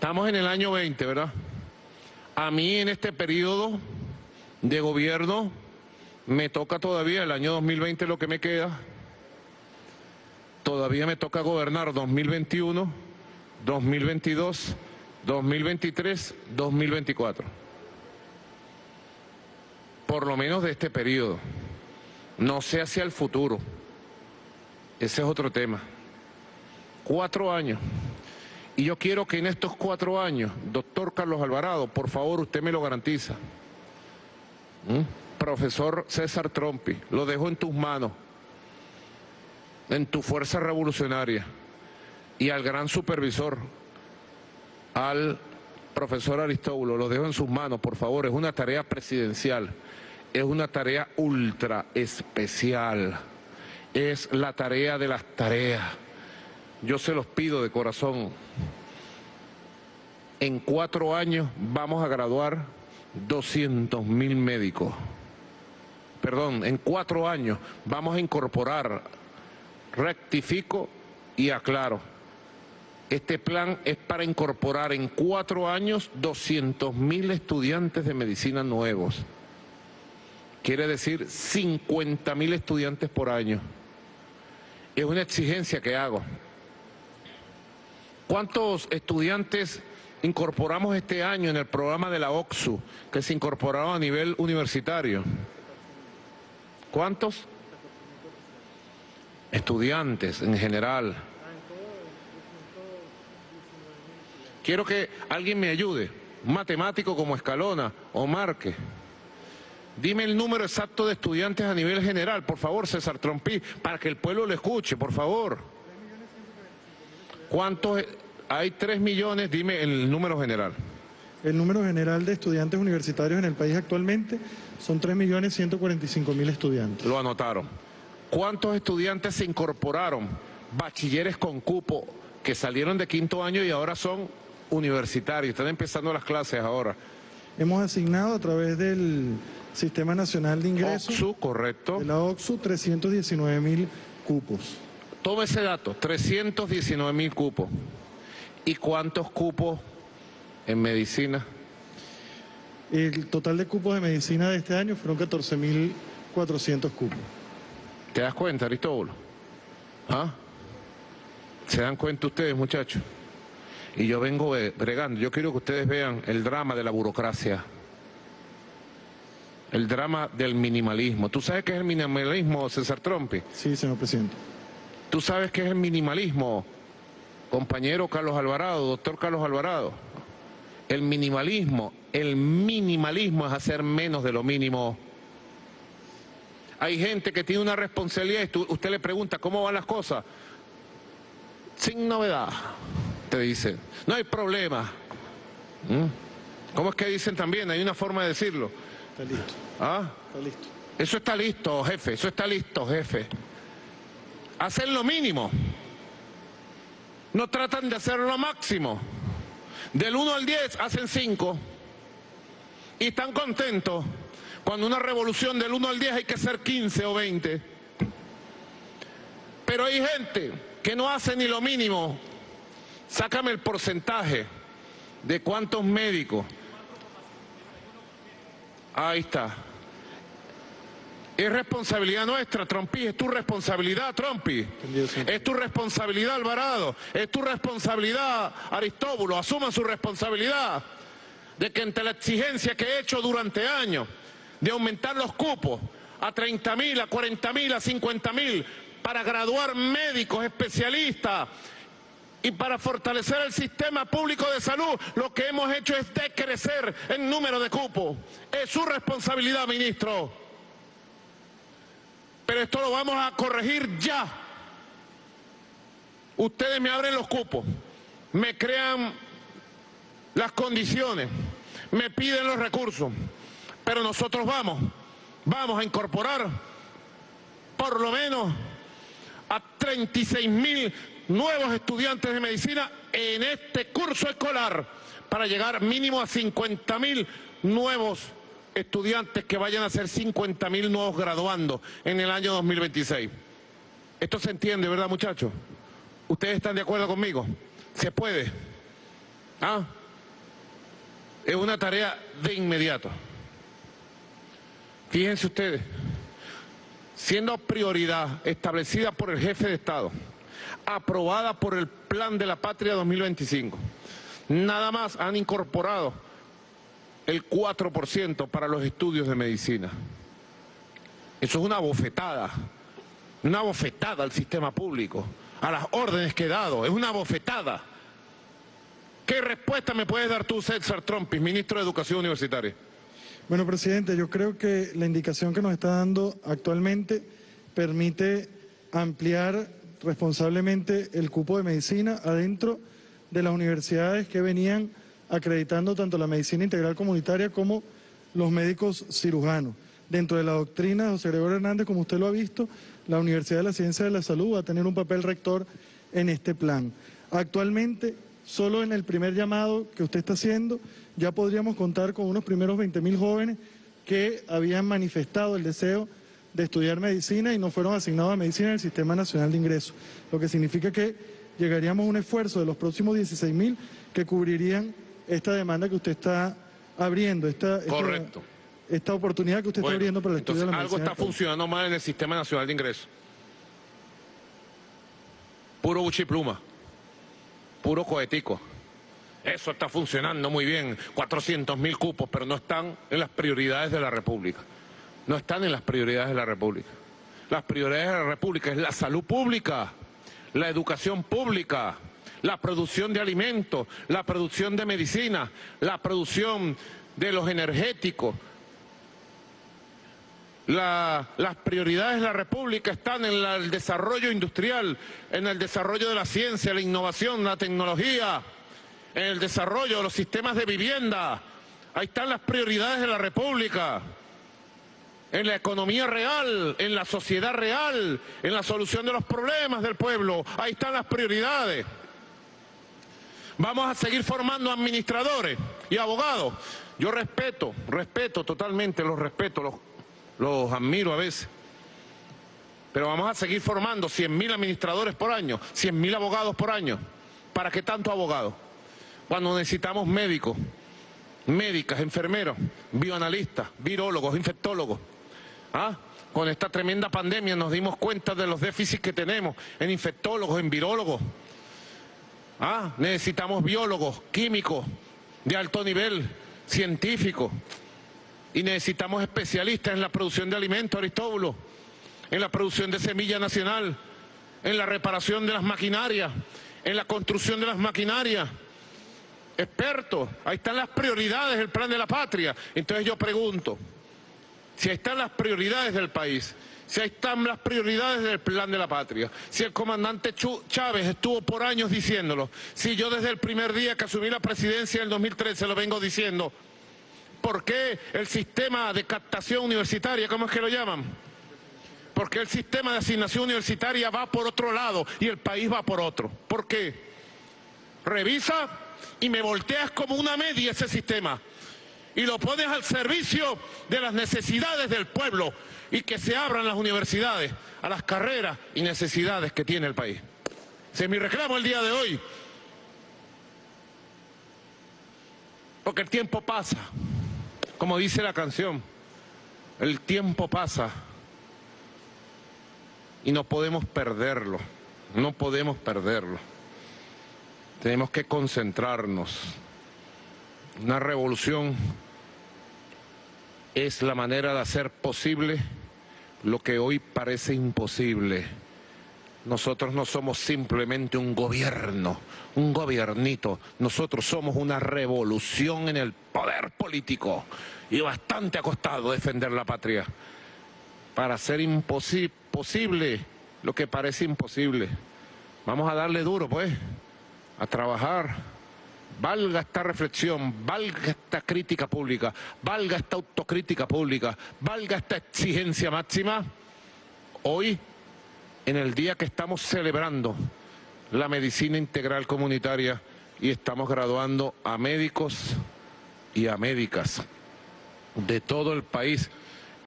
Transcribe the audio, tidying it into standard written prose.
Estamos en el año 20, ¿verdad? A mí en este periodo de gobierno me toca todavía el año 2020 lo que me queda. Todavía me toca gobernar 2021, 2022, 2023, 2024. Por lo menos de este periodo. No sé hacia el futuro. Ese es otro tema. 4 años. Y yo quiero que en estos 4 años, doctor Carlos Alvarado, por favor, usted me lo garantiza. Profesor César Trompi, lo dejo en tus manos, en tu fuerza revolucionaria, y al gran supervisor, al profesor Aristóbulo, lo dejo en sus manos, por favor. Es una tarea presidencial, es una tarea ultra especial, es la tarea de las tareas. Yo se los pido de corazón. En 4 años vamos a graduar 200.000 médicos. Perdón, en 4 años vamos a incorporar, rectifico y aclaro, este plan es para incorporar en 4 años 200.000 estudiantes de medicina nuevos. Quiere decir 50.000 estudiantes por año. Es una exigencia que hago. ¿Cuántos estudiantes incorporamos este año en el programa de la OCSU, que se incorporaron a nivel universitario? ¿Cuántos? Estudiantes en general. Quiero que alguien me ayude, un matemático como Escalona o Márquez. Dime el número exacto de estudiantes a nivel general, por favor, César Trompi, para que el pueblo lo escuche, por favor. ¿Cuántos? Hay 3 millones, dime el número general. El número general de estudiantes universitarios en el país actualmente son 3.145.000 estudiantes. Lo anotaron. ¿Cuántos estudiantes se incorporaron? Bachilleres con cupo, que salieron de 5º año y ahora son universitarios, están empezando las clases ahora. Hemos asignado a través del Sistema Nacional de Ingresos, OCSU, correcto, de la OCSU, 319.000 cupos. Toma ese dato, 319.000 cupos. ¿Y cuántos cupos en medicina? El total de cupos de medicina de este año fueron 14.400 cupos. ¿Te das cuenta, Aristóbulo? ¿Ah? ¿Se dan cuenta ustedes, muchachos? Y yo vengo bregando. Yo quiero que ustedes vean el drama de la burocracia. El drama del minimalismo. ¿Tú sabes qué es el minimalismo, César Trompi? Sí, señor presidente. ¿Tú sabes qué es el minimalismo, compañero Carlos Alvarado, doctor Carlos Alvarado? El minimalismo es hacer menos de lo mínimo. Hay gente que tiene una responsabilidad y usted le pregunta cómo van las cosas. Sin novedad, te dicen. No hay problema. ¿Cómo es que dicen también? Hay una forma de decirlo. Está listo. ¿Ah? Está listo. Eso está listo, jefe. Eso está listo, jefe. Hacen lo mínimo. No tratan de hacer lo máximo. Del 1 al 10 hacen 5. Y están contentos. Cuando una revolución del 1 al 10 hay que hacer 15 o 20. Pero hay gente que no hace ni lo mínimo. Sácame el porcentaje de cuántos médicos. Ahí está. Es responsabilidad nuestra, Trompi, es tu responsabilidad, Trompi. Es tu responsabilidad, Alvarado. Es tu responsabilidad, Aristóbulo. Asuman su responsabilidad de que ante la exigencia que he hecho durante años de aumentar los cupos a 30.000, a 40.000, a 50.000 para graduar médicos especialistas y para fortalecer el sistema público de salud, lo que hemos hecho es decrecer el número de cupos. Es su responsabilidad, ministro. Pero esto lo vamos a corregir ya. Ustedes me abren los cupos, me crean las condiciones, me piden los recursos, pero nosotros vamos a incorporar por lo menos a 36.000 nuevos estudiantes de medicina en este curso escolar para llegar mínimo a 50.000 nuevos estudiantes que vayan a ser 50.000 nuevos graduandos en el año 2026. Esto se entiende, ¿verdad, muchachos? ¿Ustedes están de acuerdo conmigo? Se puede. Es una tarea de inmediato. Fíjense ustedes, siendo prioridad establecida por el jefe de Estado, aprobada por el Plan de la Patria 2025, nada más han incorporado el 4% para los estudios de medicina. Eso es una bofetada al sistema público, a las órdenes que he dado, es una bofetada. ¿Qué respuesta me puedes dar tú, César Trompis, ministro de Educación Universitaria? Bueno, presidente, yo creo que la indicación que nos está dando actualmente permite ampliar responsablemente el cupo de medicina adentro de las universidades que venían acreditando tanto la medicina integral comunitaria como los médicos cirujanos. Dentro de la doctrina de José Gregorio Hernández, como usted lo ha visto, la Universidad de la Ciencia de la Salud va a tener un papel rector en este plan. Actualmente, solo en el primer llamado que usted está haciendo, ya podríamos contar con unos primeros 20.000 jóvenes que habían manifestado el deseo de estudiar medicina y no fueron asignados a medicina en el Sistema Nacional de Ingresos, lo que significa que llegaríamos a un esfuerzo de los próximos 16.000 que cubrirían esta demanda que usted está abriendo, Correcto. Esta oportunidad que usted está abriendo para el estudio de la medicina. Algo está funcionando mal en el Sistema Nacional de Ingresos. Puro buchipluma, puro cohetico. Eso está funcionando muy bien, 400.000 cupos, pero no están en las prioridades de la República. No están en las prioridades de la República. Las prioridades de la República es la salud pública, la educación pública, la producción de alimentos, la producción de medicina, la producción de los energéticos. Las prioridades de la República están en el desarrollo industrial, en el desarrollo de la ciencia, la innovación, la tecnología, en el desarrollo de los sistemas de vivienda. Ahí están las prioridades de la República. En la economía real, en la sociedad real, en la solución de los problemas del pueblo. Ahí están las prioridades. Vamos a seguir formando administradores y abogados. Yo respeto totalmente, los admiro a veces. Pero vamos a seguir formando 100.000 administradores por año, 100.000 abogados por año. ¿Para qué tanto abogado? Cuando necesitamos médicos, médicas, enfermeros, bioanalistas, virólogos, infectólogos. Con esta tremenda pandemia nos dimos cuenta de los déficits que tenemos en infectólogos, en virólogos. Necesitamos biólogos, químicos de alto nivel, científicos. Y necesitamos especialistas en la producción de alimentos, Aristóbulo, en la producción de semilla nacional, en la reparación de las maquinarias, en la construcción de las maquinarias. Expertos, ahí están las prioridades del Plan de la Patria. Entonces yo pregunto, si ahí están las prioridades del país, si ahí están las prioridades del Plan de la Patria, si el comandante Chávez estuvo por años diciéndolo, si yo desde el primer día que asumí la presidencia en el 2013 lo vengo diciendo, ¿por qué el sistema de captación universitaria, cómo es que lo llaman? ¿Por qué el sistema de asignación universitaria va por otro lado y el país va por otro? ¿Por qué? Revisa y me volteas como una media ese sistema y lo pones al servicio de las necesidades del pueblo y que se abran las universidades a las carreras y necesidades que tiene el país. Ese es mi reclamo el día de hoy. Porque el tiempo pasa, como dice la canción, el tiempo pasa y no podemos perderlo, no podemos perderlo. Tenemos que concentrarnos. Una revolución es la manera de hacer posible lo que hoy parece imposible. Nosotros no somos simplemente un gobierno, un gobiernito. Nosotros somos una revolución en el poder político y bastante ha costado defender la patria para hacer posible lo que parece imposible. Vamos a darle duro, pues, a trabajar. Valga esta reflexión, valga esta crítica pública, valga esta autocrítica pública, valga esta exigencia máxima. Hoy, en el día que estamos celebrando la medicina integral comunitaria y estamos graduando a médicos y a médicas de todo el país